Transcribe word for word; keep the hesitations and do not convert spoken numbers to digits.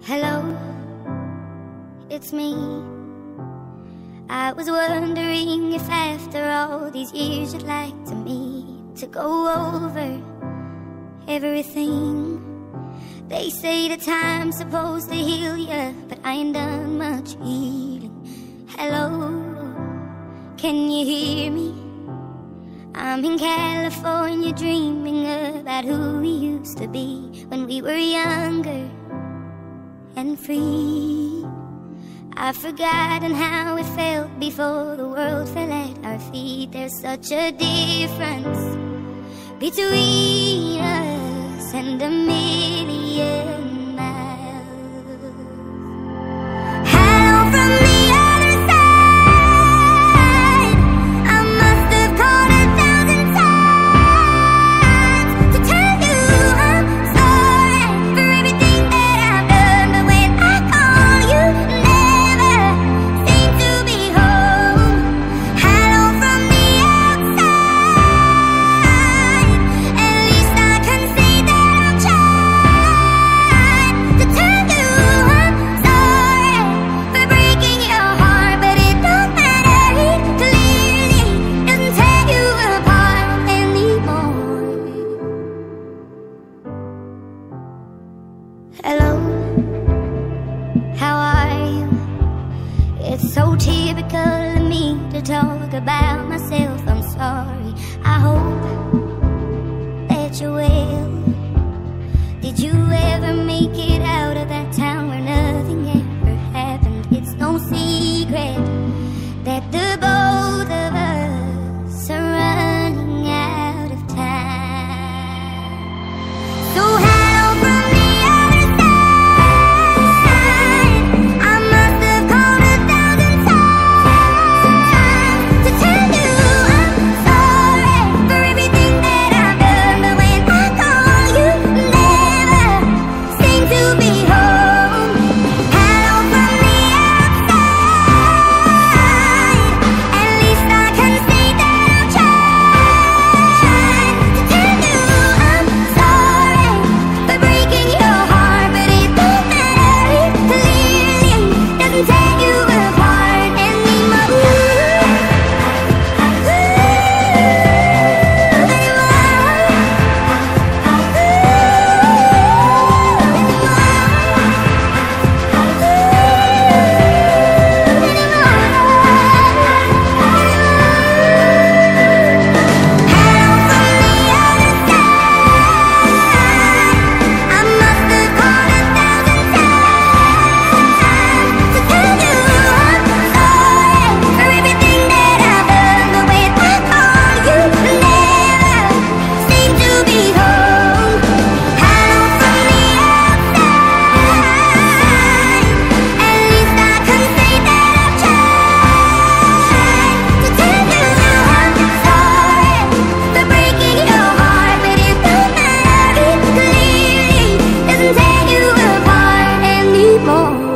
Hello, it's me. I was wondering if after all these years you'd like to meet to go over everything. They say the time's supposed to heal ya, but I ain't done much healing. Hello, can you hear me? I'm in California dreaming about who we used to be when we were younger and free. I've forgotten how it felt before the world fell at our feet. There's such a difference between us and a million miles. Hello from the other side. I must have called a thousand times to tell you I'm sorry for everything that I've done. But when I call, you never seem to be home. Hello from the outside. At least I can say that I'm trying to tell you I'm sorry for breaking your heart. But it don't matter, it clearly doesn't tear you apart anymore. Hello, how are you? It's so typical of me to talk about myself. I'm sorry. I hope that you're well. Did you ever make it out of that town where nothing ever happened? It's no secret that the both of us are running out of time. So hello from the other side. I must have called a thousand times to tell you I'm sorry for everything that I've done. But when I call, you never seem to be home. Hello from the outside. At least I can say that I'm trying to tell you I'm sorry for breaking your heart. But it don't matter, it clearly doesn't tear you apart anymore. More.